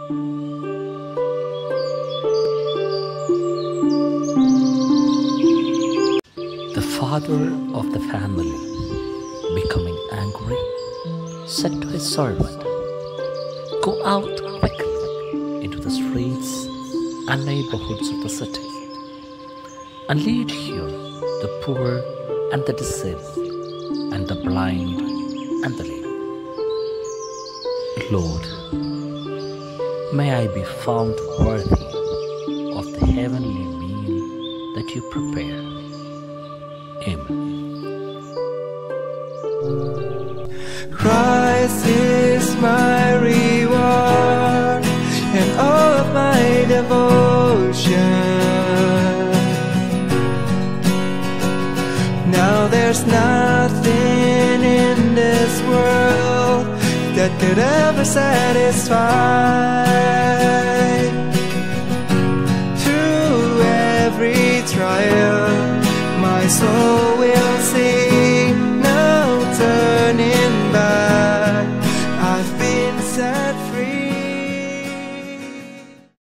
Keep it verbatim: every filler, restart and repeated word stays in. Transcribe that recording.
The father of the family, becoming angry, said to his servant, "Go out quickly into the streets and neighborhoods of the city, and lead here the poor and the disabled, and the blind and the lame." Lord, may I be found worthy of the heavenly meal that you prepare. Amen. Christ is my reward and all of my devotion. Now there's nothing in this world that could ever satisfy. Through every trial, my soul